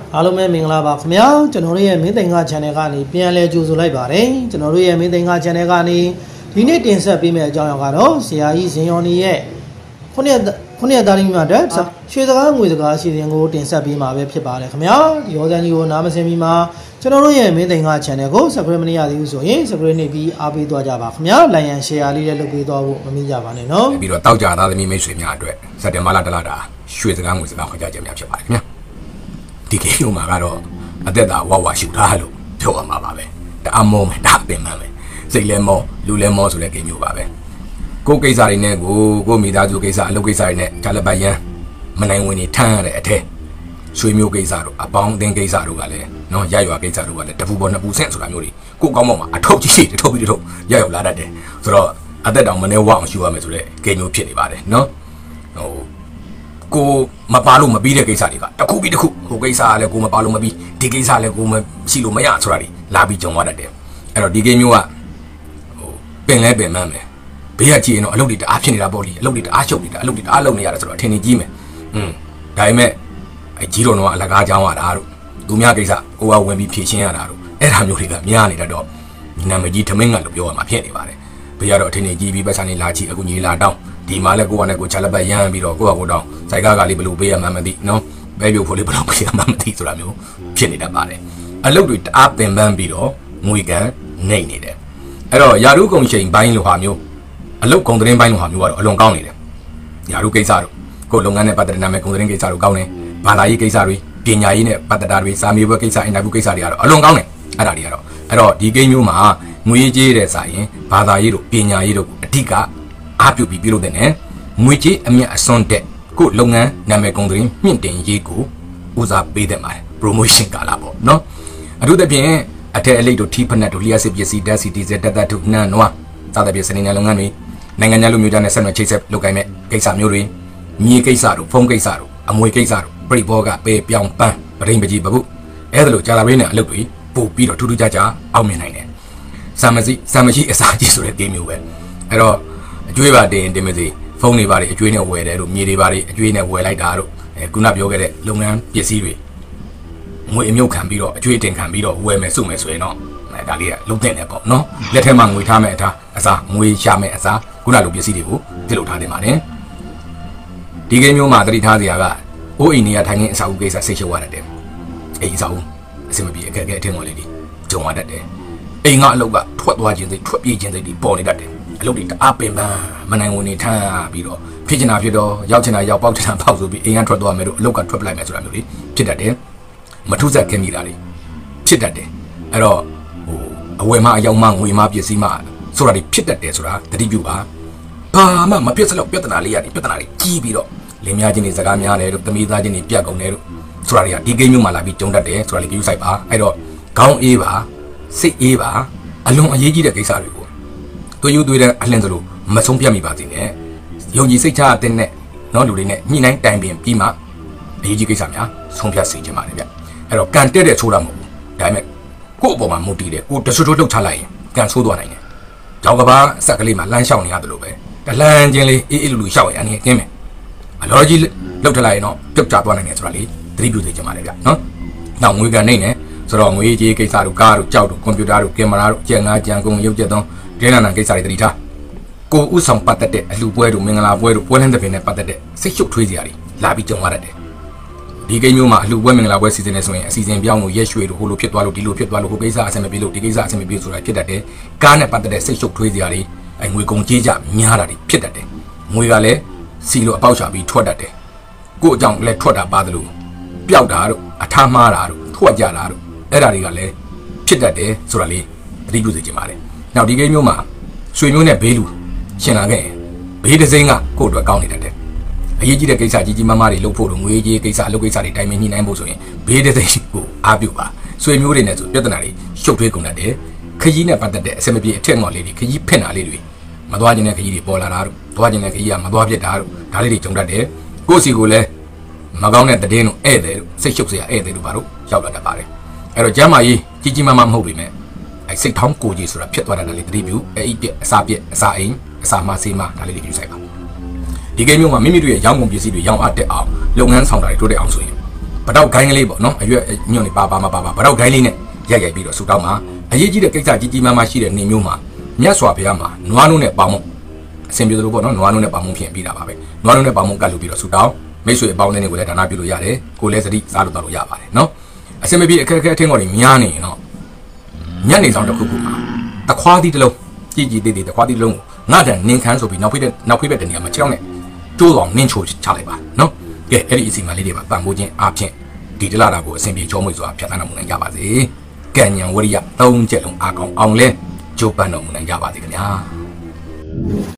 အားလုံးပဲမင်္ဂလာပါခင်ဗျာကျွန်တော်တို့ရဲ့မင်းသိင်္ဂ channel ကနေပြန်လဲကြိုဆိုလိုက်ပါတယ်ကျွန်တော်တို့ရဲ့မင်းသိင်္ဂ channel ကနေဒီနေ့တင်ဆက်ပေးမယ့်အကြောင်းအရာကတော့ဆရာကြီးဇင်ယော်နီရဲ့ခုနှစ်သားလေးများတဲ့ရွှေစကားငွေစကားအစီအစဉ်ကိုတင်ဆက်ပေးမှာပဲဖြစ်ပါတယ်ခင်ဗျာဒီရောစံကြီးကိုနားမစင်မီမှာကျွန်တော်တို့ရဲ့မင်းသိင်္ဂ channel ကို subscribe မလုပ်ရသေးဘူးဆိုရင် subscribe နှိပ်ပြီးအားပေးသွားကြပါခင်ဗျာ like and share လေးလည်းလုပ်ပေးသွားဖို့မမေ့ကြပါနဲ့နော်ပြီးတော့တောက်ကြသားသမီးမိတ်ဆွေများအတွက်စက်တင်ဘာလတလတာရွှေစကားငွေစကားခေါ်ကြခြင်းများဖြစ်ပါတယ်ခင်ဗျာဒီကိစ္စမှာကတော့အသက်သာဝဝရှူထားလို့ပြောရမှာပါပဲတအမောမယ်ဒါပင်မှန်ပဲစိတ်လဲမောလူလဲမောဆိုတဲ့ကိမျိုးပါပဲကိုကိစ္စတွေနဲ့ကိုမိသားစုကိစ္စအလုပ်ကိစ္စတွေနဲ့ဂျာလက်ပိုင်ရန်မနိုင်ဝင်နေထမ်းရတဲ့အထက်ရွှေမျိုးကိစ္စတို့အပေါင်းအသင်းကိစ္စတို့ကလည်းနော်ရရွာကိစ္စတို့ကလည်းတပူပေါ်နှစ်ပူဆင့်ဆိုတာမျိုးတွေကိုကောင်းမောက်မှာအထုပ်ကြီးထုတ်ပြီးထုတ်ရရောက်လာတတ်တယ်ဆိုတော့အသက်တောင်မနေဝအောင်ရှူရမယ်ဆိုတဲ့ကိမျိုးဖြစ်နေပါတယ်နော်ကိုမပါလို့မပြီးတဲ့ကိစ္စတွေကတစ်ခုပြီးတစ်ခုဟိုကိစ္စကလည်းကိုမပါလို့မပြီးဒီကိစ္စလည်းကိုမရှိလို့မရဆိုတာတွေလာပြီးကြုံရတတ်တယ်အဲ့တော့ဒီကိမျိုးကပင်လဲပင်မှန်းမယ်ဘေးကကြည့်ရင်တော့အလုပ်တွေတအားဖြစ်နေတာပေါ့လေအလုပ်တွေတအားရှုပ်နေတာအလုပ်တွေတအားလုပ်နေရတယ်ဆိုတော့အထင်ကြီးမယ်ဒါပေမဲ့အကြီးတော်တော့အလကားကြောင်းရတာတို့သူများကိစ္စကိုကဝင်ပြီးဖြည့်ရှင်းရတာတို့အဲ့ဒါမျိုးတွေကများနေတတ်တော့နာမည်ကြီးထမင်းကလို့ပြောရမှာဖြစ်နေပါတယ်ဘေးကတော့အထင်ကြီးပြီးပတ်စံနေလာချီအခုညီလာတောင်းဒီမှာလည်းကိုကလည်းကိုချလက်ပတ်ရမ်းပြီးတော့ကိုကကိုတောင်းစိုက်ကားကလေးဘယ်လိုပေးရမှန်းမသိနော်ဘဲပြုတ်ဖို့လေးဘယ်လိုပေးရမှန်းမသိဆိုတာမျိုးဖြစ်နေတတ်ပါတယ်အလုပ်တွေတအားပင်ပန်းပြီးတော့ငွေကန်နေနေတယ်အဲ့တော့ယာရုကုန်ချိန်ပိုင်းလိုဟာမျိုးအလုပ်ကုန်သတင်းပိုင်းလိုဟာမျိုးကတော့အလွန်ကောင်းနေတယ်ယာရုကိစ္စတို့ကိုလုပ်ငန်းနဲ့ပတ်သက်တဲ့နာမည်ကုန်သတင်းကိစ္စတို့ကောင်းတယ်ဘာသာရေးကိစ္စတွေပညာရေးနဲ့ပတ်သက်တာတွေစာမေးပွဲကိစ္စအင်တာဗျူးကိစ္စတွေကတော့အလွန်ကောင်းတယ်အဲ့ဒါတွေကတော့အဲ့တော့ဒီကိန်းမျိုးမှာငွေကြေးတဲ့စာရင်ဘာသာရေးတို့ပညာရေးတို့အဓိကအားပြုပြီးပြုလုပ်တဲ့နဲ့ငွေကြေးအမြတ်အစွန်းတဲ့ကိုလုပ်ငန်းနာမည်ကုန်သတင်းမြင့်တင်ရေးကိုဦးစားပေးတဲ့မှာ promotion ကာလပေါ့နော်အထူးသဖြင့်အထက်အလိတ်တို့ထီးဖက်နဲ့တို့လျှက်စစ်ပစ္စည်းဓာတ်စီတီဇက်တက်တို့နန်းနွားစသဖြင့်စနေနယ်လုပ်ငန်းတွေနိုင်ငံခြားလူမျိုးတွေနဲ့ဆက်နွယ်ချိတ်ဆက်လုပ်ကိုင်မဲ့ကိစ္စမျိုးတွေမြေကိစ္စတို့ဖုန်းကိစ္စတို့အမွေကိစ္စတို့ပြိဘောကပေပြောင်းပန်းပရိမကြီးပပုအဲ့ဒါလိုကြာလာရင်းနဲ့အလုပ်တွေပို့ပြီးတော့ထူးထူးခြားခြားအောင်မြင်နိုင်တယ်စာမရှိအစာကြီးဆိုတဲ့ကိန်းမျိုးပဲအဲ့တော့အကျွေးပါတင်မစီဖုန်းတွေပါတွေအကျွေးနဲ့ဝယ်တယ်တို့မြေတွေပါတွေအကျွေးနဲ့ဝယ်လိုက်တာတို့ခုနပြောခဲ့တဲ့လုပ်ငန်းပစ္စည်းတွေငွေအမြုပ်ခံပြီးတော့အကျွေးတင်ခံပြီးတော့ဝယ်မယ်စုမယ်ဆိုရင်တော့ဒါလေးကလုံးတင်တယ်ပေါ့နော်လက်ထဲမှာငွေထားမယ်အစားငွေရှာမယ်အစားခုနလိုပစ္စည်းတွေကိုပြုလုပ်ထားတယ်ပါတယ်ဒီကိန်းမျိုးမှာတတိထားစရာကအိုးအိမ်တွေကထိုင်ခင်းအစာအုပ်ကိစ္စဆိတ်ရှုပ်ရတတ်တယ်အိမ်အစာအုပ်အဆင်မပြေအခက်အခဲအထင်ပေါ်လေးတွေကြုံရတတ်တယ်အိမ်ကအလုပ်ကထွက်သွားခြင်းစိတ်ထွက်ပြေးခြင်းစိတ်တွေပေါ်နေတတ်တယ်အလုပ်တွေတအားပင်ပန်းမနိုင်ဝင်နေထမ်းပြီးတော့ဖြစ်ချင်တာဖြစ်တော့ရောက်ချင်တာရောက်ပေါက်ချင်တာပေါက်ဆိုပြီးအိမ်ကထွက်သွားမယ်တို့အလုပ်ကထွက်ပလိုက်မယ်ဆိုတာမျိုးတွေဖြစ်တတ်တယ်မထုဆက်ခင်မိတာတွေဖြစ်တတ်တယ်အဲ့တော့အဝယ်မှအရောက်မှငွေမှပစ္စည်းမှဆိုတာတွေဖြစ်တတ်တယ်ဆိုတာသတိပြုပါဘာမှမပြတ်စလောက်ပြဿနာလေးရတယ်ပြဿနာတွေကြီးပြီးတော့လင်းများချင်းတွေစကားများတယ်တို့သမီးသားချင်းတွေပြတ်ကုန်တယ်တို့ဆိုတာတွေကဒီကိန်းမျိုးမှလာပြီးကြုံတတ်တယ်ဆိုတာလေးကြည့်ဆိုင်ပါအဲ့တော့ခေါင်းအေးပါစိတ်အေးပါအလွန်အရေးကြီးတဲ့ကိစ္စတွေကိုတွေ့ယူတွေ့တဲ့အလင်းစလို့မဆုံးပြတ်မိပါစေနဲ့ယုံကြည်စိတ်ချတဲ့နဲ့နော်လူတွေနဲ့ညှိနှိုင်းတိုင်ပင်ပြီးမှအရေးကြီးကိစ္စများဆုံးဖြတ်စေချင်ပါတယ်ဗျအဲ့တော့ကန်တက်တဲ့ဆိုးတာမဟုတ်ဘူးဒါပေမဲ့ကိုယ့်အပေါ်မှာမူတည်တယ်ကိုတဆွတ်လှုပ်ချလိုက်ရင်ကန်ဆိုးသွားနိုင်တယ်ကြောင်ကဘာအဆက်ကလေးမှာလမ်းလျှောက်နေရတယ်လို့ပဲတလန်းချင်းလေးအေးလူလျှောက်ရင်အနေနဲ့ကင်းမယ်အလောကြီးလှုပ်ထလိုက်ရင်တော့ပြုတ်ကျသွားနိုင်တယ်ဆိုတာလေးသတိပြုစေချင်ပါတယ်ဗျနော်နောက်ငွေကန်နေနဲ့ဆိုတော့ငွေကြေးကိစ္စတို့ကားတို့ကြောက်တို့ကွန်ပျူတာတို့ကင်မရာတို့ကြံငါးကြံကုန်ရုပ်ချက်သုံးဒင်းနာကိစ္စတွေတတိထားကိုဥဆောင်ပတ်သက်တဲ့အလှပွဲတို့မင်္ဂလာပွဲတို့ပွဲလန်းတဲ့ပင်နဲ့ပတ်သက်တဲ့စိတ်ရှုပ်ထွေးစရာတွေလာပြီးကြုံရတတ်တယ်ဒီကိန်းမျိုးမှာအလှပွဲမင်္ဂလာပွဲစီစဉ်နေဆိုရင်အစီအစဉ်ပြောင်းလို့ရက်ရွှေတို့ဟိုလိုဖြစ်သွားလို့ဒီလိုဖြစ်သွားလို့ဟိုကိစ္စအဆင်မပြေလို့ဒီကိစ္စအဆင်မပြေဆိုတာဖြစ်တတ်တယ်ကားနဲ့ပတ်သက်တဲ့စိတ်ရှုပ်ထွေးစရာတွေငွေကုန်ကြေးကြများတာတွေဖြစ်တတ်တယ်ငွေကလည်းစီလိုအပေါက်ချပြီးထွက်တတ်တယ်ကို့အကြောင်းလည်းထွက်တာပါတယ်လို့ပျောက်တာတို့အထားမှားတာတို့ထွက်ကြတာတို့အဲ့ဒါတွေကလည်းဖြစ်တတ်တယ်ဆိုတာလေးသတိပြုစေချင်ပါတယ်နောက်ဒီကိန်းမျိုးမှာရွှေမျိုးနဲ့ဘေးလူရှင်လာခဲ့ရင်ဘေးတစ်စိမ်းကကို့အတွက်ကောင်းနေတတ်တယ်အရေးကြီးတဲ့ကိစ္စကြီးမားမားတွေလုပ်ဖို့လို့ငွေကြေးကိစ္စအလုပ်ကိစ္စတွေတိုင်ပင်ညှိနှိုင်းဖို့ဆိုရင်ဘေးတစ်စိမ်းကိုအားပြုပါရွှေမျိုးတွေနဲ့ဆိုပြဿနာတွေရှုပ်ထွေးကုန်တတ်တယ်ခကြီးနဲ့ပတ်သက်တဲ့အစမပြေအထက်ငေါ်လေးတွေခကြီးဖက်နာလေးတွေမသွားခြင်းတဲ့ခကြီးတွေပေါ်လာတာတို့သွားခြင်းတဲ့ခကြီးကမသွားပြစ်တာတို့ဒါလေးတွေကြုံတတ်တယ်ကိုယ့်စီကိုလည်းမကောင်းတဲ့တည်င်းတို့ဧည့်သည်တို့စိတ်ရှုပ်စရာဧည့်သည်တို့ဘာလို့ရောက်လာတတ်ပါတယ်အဲ့တော့ကျမ်းမာရေးကြီးမားမားမဟုတ်ပေမဲ့စိတ်ထောင်းကိုကြီးဆိုတာဖြစ်သွားတာလည်းတတိပြုအဲ့ပြက်အစာပြက်အစာအိမ်အစာမဆေးမဒါလေးတွေယူဆိုင်ပါဒီကိန်းမျိုးမှာမိမိတို့ရဲ့ရောင်းကုန်ပစ္စည်းတွေရောင်းအားတက်အောင်လုပ်ငန်းဆောင်တာတွေတိုးတက်အောင်ဆိုရင်ပတောက်ခိုင်းကလေးပေါ့နော်အရွက်ညွန့်နေပါပတောက်ခိုင်းလေးနဲ့ရိုက်ပြီးတော့ဆူတောင်းမှာအရေးကြီးတဲ့ကိစ္စကြီးမားရှိတဲ့နေမျိုးမှာမြတ်စွာဘုရားမှာနွားနိုးနဲ့ပေါင်းမှုအစဉ်ပြေသလိုပေါ့နော်နွားနိုးနဲ့ပေါင်းမှုဖြစ်ပြီးတာပါပဲနွားနိုးနဲ့ပေါင်းမှုကတ်လို့ပြီးတော့ဆူတောင်းမိတ်ဆွေအပေါင်းတွေကိုလည်းဒါနပြုလို့ရတယ်ကိုလည်းစတိစားလို့တောက်လို့ရပါတယ်နော်အစဉ်မပြေအခက်အထင်းတော်တွေများနေရင်တော့ညနေဆောင်တစ်ခုမှာတခွားသီးတစ်လုံးကြီးသေးတခွားသီးတစ်လုံးငါတန်နင်ခန်းဆိုပြီးနောက်ဖေးတဲ့နေရာမှာကြောက်နေကျိုးဆောင်နင်းချိုချလိုက်ပါနော်ကဲအဲ့ဒီအစီအမံလေးတွေမှာပံ့ပိုးခြင်းအပြင်ဒီတလာတာကိုအစဉ်ပြေချောမွေ့စွာဖြတ်သန်းတော်မူနိုင်ကြပါစေကံဉဏ်ဝရိယ၃ချက်လုံးအားကောင်းအောင်လဲကြိုးပမ်းတော်မူနိုင်ကြပါစေခင်ဗျာ